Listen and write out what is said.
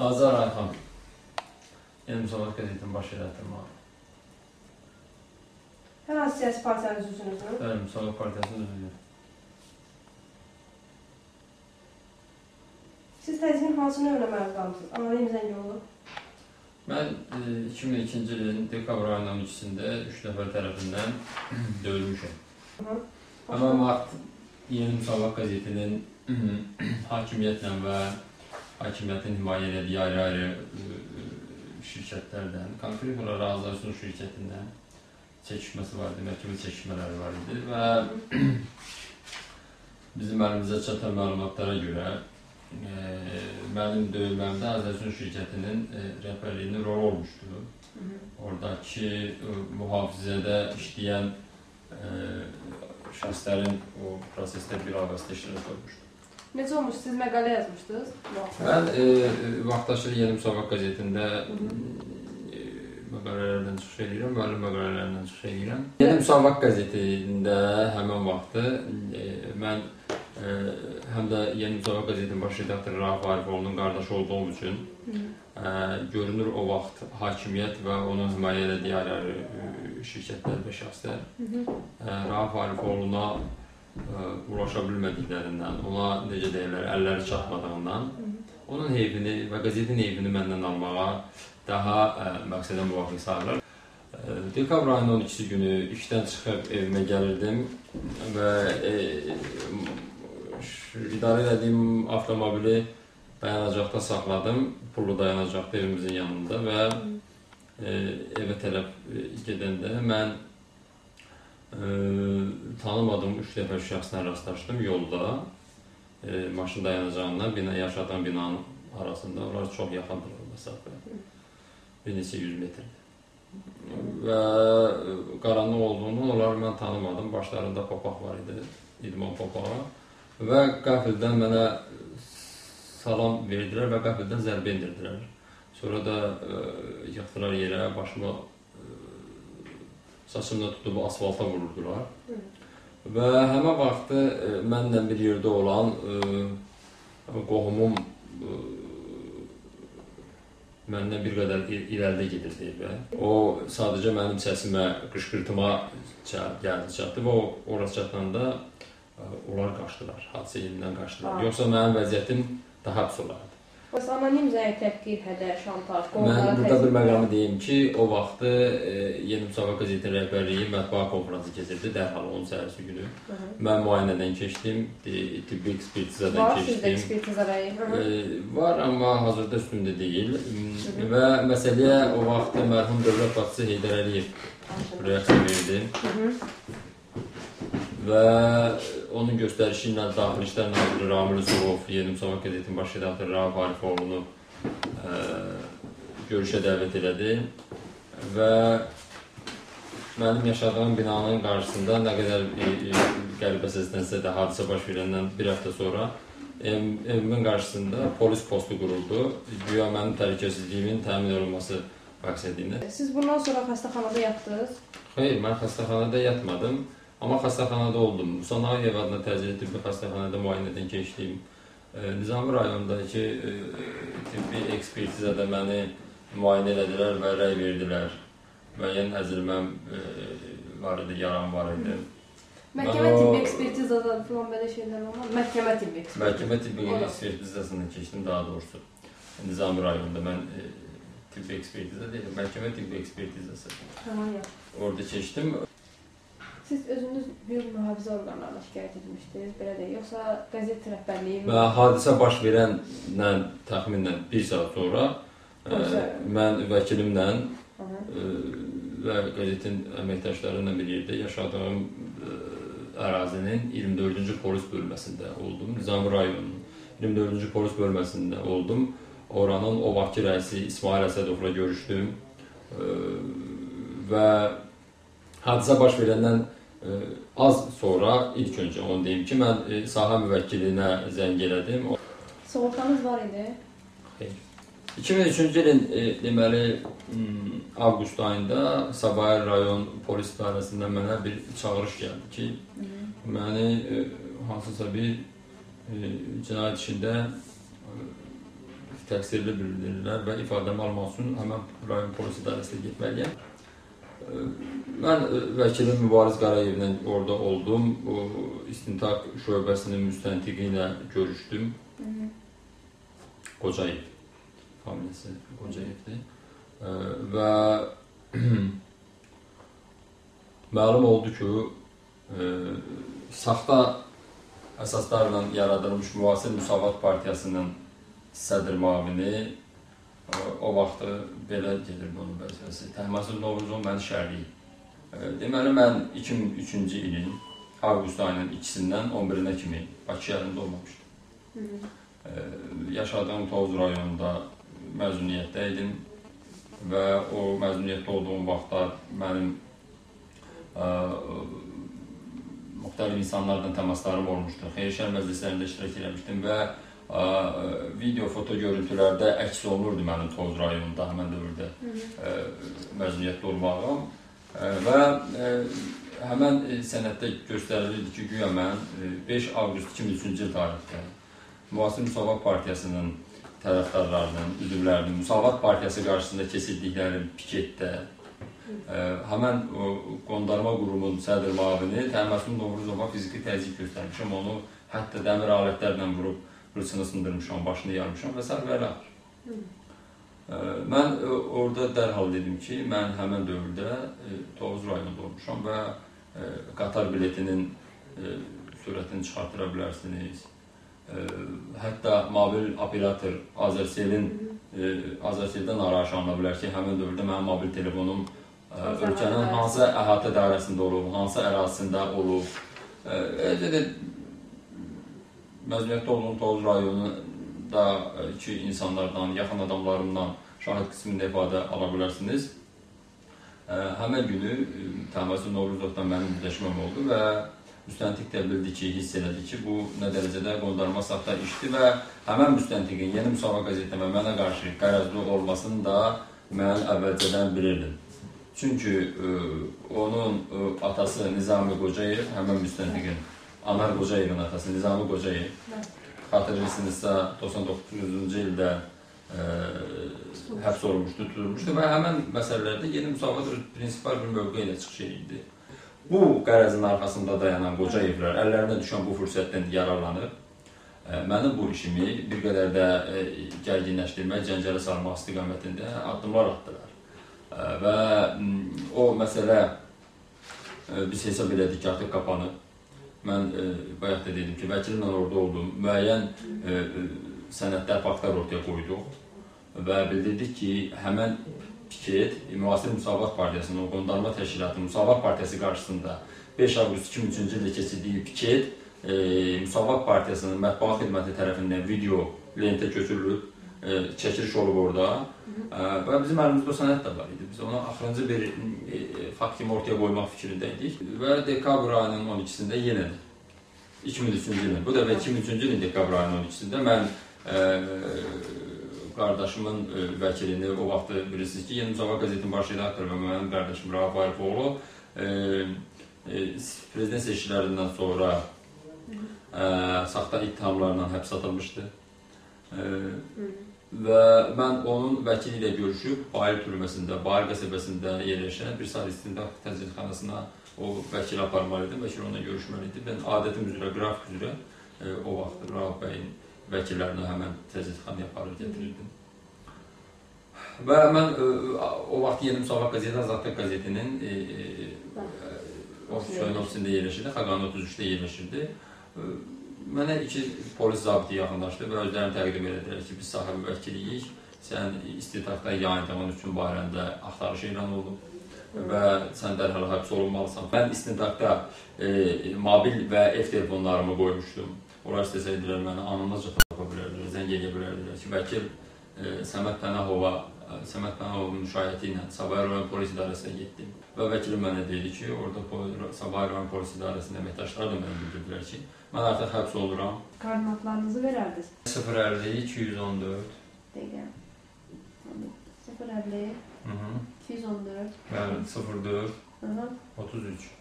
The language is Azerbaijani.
Azər Ayxan. Yeni Müsavat qəzetinin baş redaktoru. Hər hansı siyasi partiyanın üzvüsünüzmü? Bəli, Müsavat Partiyasının üzvüyüm. Siz təzyiqin hansı növünə məruz qalmışsınız? Anonim zəng olub. Mən 2002-ci ilin dekabr ayının 12-sində 3 nəfər tərəfindən döyülmüşəm. Həmən vaxt Yeni Müsavat qəzetinin hakimiyyətlə və hakimiyyətin himayə elədiyi ayrı-ayrı şirkətlərdən, konkret olaraq Azərbaycan şirkətindən çəkişməsi var idi, məhkəmə çəkişmələri var idi və bizim əlimizə çatan məlumatlara görə mənim döyülməmdə Azərbaycan şirkətinin rəhbərliyinin rolu olmuşdu. Oradakı mühafizədə işləyən şəxslərin o prosesdə bir avazda iştirak olmuşdu. Necə olmuş? Siz məqalə yazmışdınız? Mən vaxtaşırı Yeni Müsavat qəzetində məqalələrdən çıxış edirəm, müəllim məqalələrdən çıxış edirəm. Yeni Müsavat qəzetində həmən vaxtı mən həm də Yeni Müsavat qəzetinin baş redaktoru Rauf Arifoğlu'nun qardaşı olduğum üçün görünür o vaxt hakimiyyət və onun himayə elədiyi ayrı-ayrı şirkətlər və şəxslər Rauf Arifoğlu'na ulaşa bilmədiklərindən, ona necə deyirlər, əlləri çatmadığından onun heyfini və qəzetin heyfini məndən almağa daha məqsədə müvafiq sayılır. Dekabr ayının 12-ci günü işdən çıxıb evimə gəlirdim və idarə edədiyim avtomobili dayanacaqda saxladım, pullu dayanacaqda evimizin yanında və evə tərəf gedəndə mən tanımadığım 3 nəfər şəxslə rastlaşdım yolda, maşın dayanacağından, yaşadığım binanın arasında, onlar çox yaxındırlar məsafə, bir neçə 100 metrdir. Və qaranlıq olduğunu onlar mən tanımadım, başlarında papaq var idi, idman papağı və qəfildən mənə salam verdilər və qəfildən zərbə indirdilər. Sonra da yıxdılar yerə, başıma saçımda tutub asfalta vururdular. Və həmən vaxtı mənlə bir yerdə olan qohumum məndən bir qədər irəlidə gedirdi evə. O sadəcə mənim səsimə, qışqırtıma gəldi, çatdı və ora çatanda onlar qaçdılar, hadisə yerindən qaçdılar. Yoxsa mənim vəziyyətim daha pis olardı. Anonim zəng, təhqir, hədər, şantaj, mən burada bir məqamı deyim ki, o vaxtı Yeni Müsavat qəzetinin rəhbərliyi mətbuat konfransı keçirdi, dərhal onun səhərsi günü. Mən müayinədən keçdim, tibbi ekspertizadan keçdim. Var sizdə ekspertiza rəyi? Var, amma hazırda üstümdə deyil. Və məsələyə o vaxtı mərhum dövlət başçısı Heydər Əliyev reaksiya verdi. Və onun göstərişi ilə Daxili İşlər Naziri Ramil Zulov, Yeni Müsavat qəzetinin baş redaktoru Rauf Arifoğlu'nu görüşə dəvət elədi və mənim yaşadığım binanın qarşısında nə qədər qəribə səslənsə də hadisə baş verəndən bir həftə sonra evimin qarşısında polis postu quruldu. Güya mənim təhlükəsizliyimin təmin olunması məqsədilə. Siz bundan sonra xəstəxanada yatdınız? Xeyr, mən xəstəxanada yatmadım. Amma xəstəxanada oldum. Musanayev adına təcili tibbi xəstəxanada müayinədən keçdiyim Nizami rayonundakı tibbi ekspertizada məni müayinə elədilər və rəy verdilər. Müəyyən əzilməm var idi, yaram var idi. Məhkəmə tibbi ekspertizada falan belə şeylər olmaz? Məhkəmə tibbi ekspertizada. Məhkəmə tibbi ekspertizasından keçdim, daha doğrusu. Nizami rayonunda mən tibbi ekspertiza deyiləm, məhkəmə tibbi ekspertizası. Tamam, yaxşı. Orada keçdim. Siz özünüz bir mühafizə orqanlarına şikayət etmişdiniz, belə deyil, yoxsa qəzet rəhbərliyi? Hadisə baş verəndən təxminən bir saat sonra mən vəkilimlə və qəzetin əməkdaşları ilə bir yerdə yaşadığım ərazinin 24-cü polis bölməsində oldum. Nizami rayonunun 24-cü polis bölməsində oldum. Oranın o vaxtki rəisi İsmail Əsədovla görüşdüm və hadisə baş verəndən az sonra ilk öncə onu deyim ki, mən sahə müvəkkilinə zəng elədim. Sığortanız var idi? Xeyr. 2003-cü ilin deməli avqust ayında Sabahir rayon polis idarəsindən mənə bir çağırış gəldi ki, məni hansısa bir cinayət işində təqsirli bildirirlər və ifadəmi almaq üçün həmən rayon polis idarəsinə getməliyəm. Mən vəkilim Mübariz Qarayevlə orada oldum. O istintaq şöbəsinin müstəntiqi ilə görüşdüm. Qocayev, familiyası Qocayevdir. Və məlum oldu ki, saxta əsaslarla yaradılmış Müasir Müsavat Partiyasının sədr müavini o vaxtı belə gedirdi onun vəzifəsi. Təhmasib Novruzov məni şərliyib. Deməli, mən 2003-cü ilin avqust ayının 2-sindən 11-nə kimi Bakı şəhərində olmamışdım. Yaşadığım Tovuz rayonunda məzuniyyətdə idim və o məzuniyyətdə olduğum vaxtlar mənim müxtəlif insanlardan təmaslarım olmuşdur. Xeyir-şər məclislərində iştirak etmişdim və video, foto görüntülərdə əks olunurdu mənim Tovuz rayonunda həmən dövrdə məzuniyyətli olmağım və həmən sənəddə göstərilirdi ki, güya mən 5 avqust 2003-cü il tarixdə Müasir Müsavat Partiyasının tərəfdarlarının, üzvlərinin Müsavat Partiyası qarşısında kesildikləri piketdə həmən qondarma qurumun sədr müavini Təhmasib Novruzova fiziki təzyiq göstərmişəm, onu hətta dəmir alətlərlə vurub qılçını sındırmışam, başını yarmışam və s. və s. Mən orada dərhal dedim ki, mən həmən dövrdə Tovuz rayonunda olmuşam və qatar biletinin sürətini çıxartıra bilərsiniz. Hətta mobil operator Azərseldən arayış alına bilər ki, həmən dövrdə mənim mobil telefonum ölkənin hansı əhatə dairəsində olub, hansı ərazisində olub. Məzuniyyətdə olduğum Tovuz rayonundakı insanlardan, yaxın adamlarımdan şahid qismində ifadə ala bilərsiniz. Həmən günü Təhmasib Novruzovdan mənim yüzləşməm oldu və müstəntiq də bildi ki, hiss elədi ki, bu nə dərəcədə qondarma saxta işdir və həmən müstəntiqin Yeni Müsavat qəzetində mənə qarşı qərəzli olmasını da mən əvvəlcədən bilirdim. Çünki onun atası Nizami Qocayev, həmən müstəntiqin Anar Qocayevin atası Nizami Qocayev, xatırlısınızsa 99-cu ildə həbs olunmuşdu, tutulmuşdu və həmən məsələlərdə Yeni Müsavat prinsipal bir mövqe ilə çıxış edirdi. Bu qərəzin arxasında dayanan Qocayevlər əllərinə düşən bu fürsətdən yararlanıb, mənim bu işimi bir qədər də gərginləşdirmək, cəncələ salmaq istiqamətində addımlar atdılar. Və o məsələ biz hesab elədik ki, artıq qapanıb. Mən bayaq da dedim ki, vəkilimlə orada oldum, müəyyən sənədlər, faktlar ortaya qoyduq və bildirdik ki, həmən piket Müasir Müsavat Partiyasının, qondarma təşkilatının Müsavat Partiyası qarşısında 5 avqust 2003-cü ildə keçirdiyi piket Müsavat Partiyasının mətbuat xidməti tərəfindən video lentə köçürülüb, çəkiliş olub orada və bizim əlimizdə o sənəd də var idi. Biz ona axırıncı bir fakt kimi ortaya qoymaq fikrindəydik və dekabr ayının 12-sində yenə 2003-cü ilin, bu da 2003-cü ilin dekabr ayının 12-sində mən qardaşımın vəkilini o vaxtı bilirsiniz ki, Yeni Müsavat qəzetinin baş redaktoru və mənim qardaşım Rauf Arifoğlu prezident seçkilərindən sonra saxta ittihamlarla həbs atılmışdı. Və mən onun vəkili ilə görüşüb, Bahir türməsində, Bahir qəsəbəsində yerləşən bir saat istintaq təcridxanasına o vəkili aparmalıydım, vəkil onunla görüşməliydim. Ben adətim üzrə, qrafik üzrə o vaxt Rauf bəyin vəkillərini həmən təcridxanaya aparır gətirirdim. Və mən o vaxt Yeni Müsavat qəzeti, Azadlıq qəzetinin ofisində yerləşirdi, Xaqani 33-də yerləşirdi. Mənə iki polis zabiti yaxınlaşdı və özlərini təqdim edildilər ki, biz sahə müvəkkiliyik, sən istintaqda yayındığın üçün barəndə axtarış elan olunub və sən dərhal həbs olunmalısan. Mən istintaqda mobil və ev telefonlarımı qoymuşdum. Onlar istəsəydilər mənə anımızca tapa bilərdilər, zəng edə bilərdilər ki, vəkil Səməd Pənahovun müşayiəti ilə Sabah rayon polis idarəsinə getdim. Və vəkilim mənə dedi ki, orada Sabah rayon polis idarəsində əməkdaşlar da mənə bildirdilər ki, mən artıq həbs oluram. Koordinatlarınızı verərdiniz. 050 214 Dəqiqə. 050 214 04 33